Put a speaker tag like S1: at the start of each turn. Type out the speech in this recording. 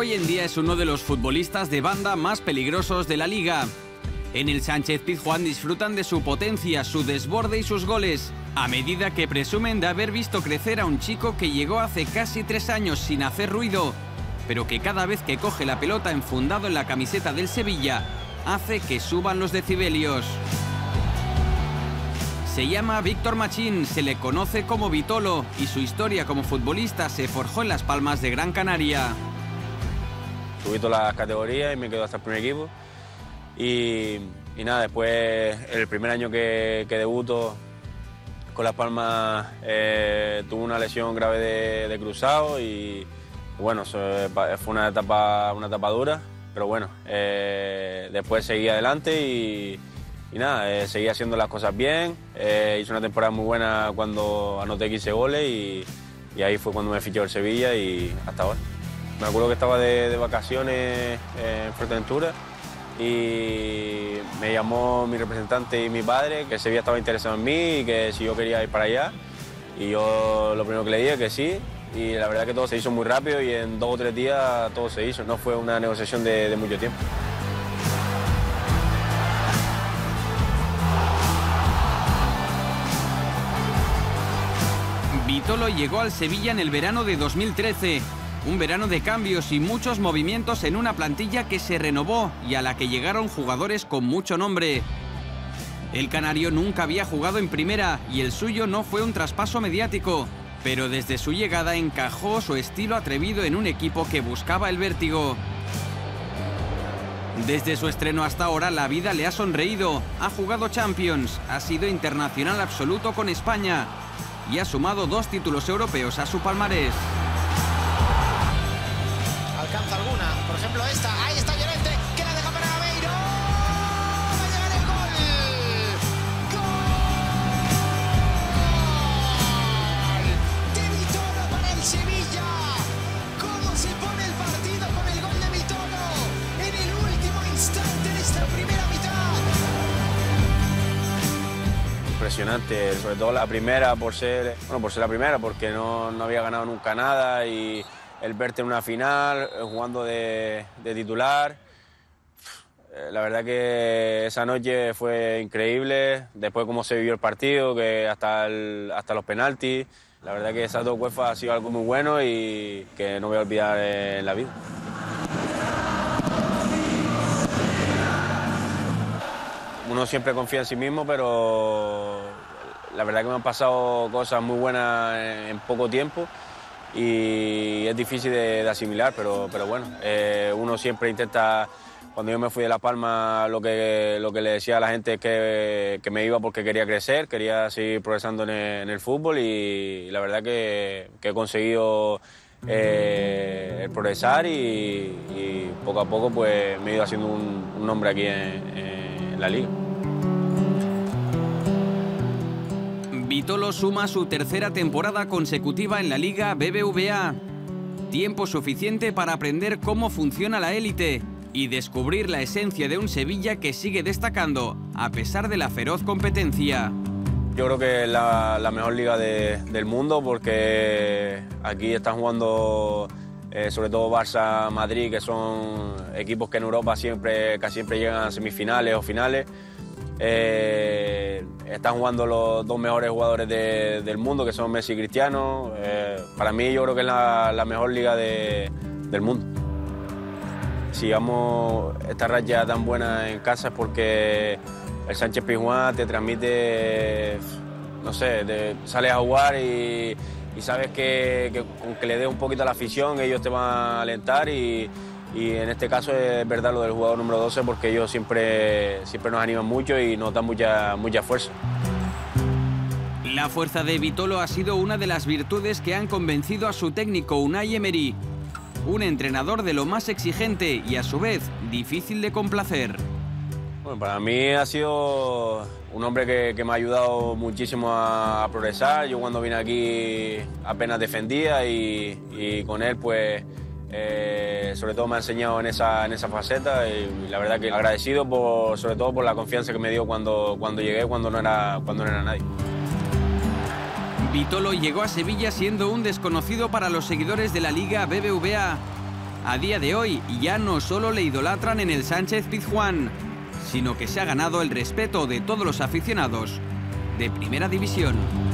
S1: Hoy en día es uno de los futbolistas de banda más peligrosos de la liga. En el Sánchez-Pizjuán disfrutan de su potencia, su desborde y sus goles, a medida que presumen de haber visto crecer a un chico que llegó hace casi 3 años sin hacer ruido, pero que cada vez que coge la pelota enfundado en la camiseta del Sevilla, hace que suban los decibelios. Se llama Víctor Machín, se le conoce como Vitolo y su historia como futbolista se forjó en Las Palmas de Gran Canaria.
S2: Subí todas las categorías y me quedo hasta el primer equipo. Y nada, después el primer año que debuto con Las Palmas tuve una lesión grave de cruzado y bueno, fue una etapa dura, pero bueno, después seguí adelante y nada, seguí haciendo las cosas bien. Hice una temporada muy buena cuando anoté 15 goles y ahí fue cuando me fichó el Sevilla y hasta ahora. Me acuerdo que estaba de vacaciones en Fuerteventura y me llamó mi representante y mi padre, que Sevilla estaba interesado en mí y que si yo quería ir para allá. Y yo lo primero que le dije que sí, y la verdad que todo se hizo muy rápido y en 2 o 3 días todo se hizo. No fue una negociación de mucho tiempo.
S1: Vitolo llegó al Sevilla en el verano de 2013. Un verano de cambios y muchos movimientos en una plantilla que se renovó y a la que llegaron jugadores con mucho nombre. El canario nunca había jugado en primera y el suyo no fue un traspaso mediático, pero desde su llegada encajó su estilo atrevido en un equipo que buscaba el vértigo. Desde su estreno hasta ahora la vida le ha sonreído, ha jugado Champions, ha sido internacional absoluto con España y ha sumado 2 títulos europeos a su palmarés.
S3: Alcanza alguna, por ejemplo esta, ahí está Llorente, que la deja para Aveiro, va a llegar el gol, ¡gol! De Vitolo para el Sevilla. ¿Cómo se pone el partido con el gol de Vitolo en el último instante de esta primera mitad?
S2: Impresionante, sobre todo la primera por ser la primera, porque no había ganado nunca nada y el verte en una final, jugando de titular. La verdad que esa noche fue increíble. Después cómo se vivió el partido, que hasta los penaltis. La verdad que esas 2 UEFA ha sido algo muy bueno y que no voy a olvidar en la vida. Uno siempre confía en sí mismo, pero la verdad que me han pasado cosas muy buenas en poco tiempo. Y es difícil de asimilar, pero bueno, uno siempre intenta, cuando yo me fui de La Palma, lo que le decía a la gente es que me iba porque quería crecer, quería seguir progresando en el fútbol y la verdad que he conseguido el progresar y poco a poco pues me he ido haciendo un nombre aquí en la liga.
S1: Vitolo suma su 3ª temporada consecutiva en la Liga BBVA. Tiempo suficiente para aprender cómo funciona la élite y descubrir la esencia de un Sevilla que sigue destacando a pesar de la feroz competencia.
S2: Yo creo que es la mejor liga del mundo porque aquí están jugando sobre todo Barça, Madrid, que son equipos que en Europa casi siempre llegan a semifinales o finales. Están jugando los 2 mejores jugadores del mundo, que son Messi y Cristiano. Para mí yo creo que es la mejor liga del mundo. Si llevamos esta racha tan buena en casa es porque el Sánchez-Pizjuán te transmite, no sé, sales a jugar y sabes que aunque le des un poquito a la afición, ellos te van a alentar y en este caso es verdad lo del jugador número 12 porque ellos siempre nos animan mucho y nos dan mucha fuerza.
S1: La fuerza de Vitolo ha sido una de las virtudes que han convencido a su técnico Unai Emery, un entrenador de lo más exigente y a su vez difícil de complacer.
S2: Bueno, para mí ha sido un hombre que me ha ayudado muchísimo a progresar. Yo cuando vine aquí apenas defendía y con él pues sobre todo me ha enseñado en esa faceta y la verdad que agradecido sobre todo por la confianza que me dio cuando llegué, cuando no era nadie.
S1: Vitolo llegó a Sevilla siendo un desconocido para los seguidores de la Liga BBVA. A día de hoy ya no solo le idolatran en el Sánchez-Pizjuán, sino que se ha ganado el respeto de todos los aficionados de Primera División.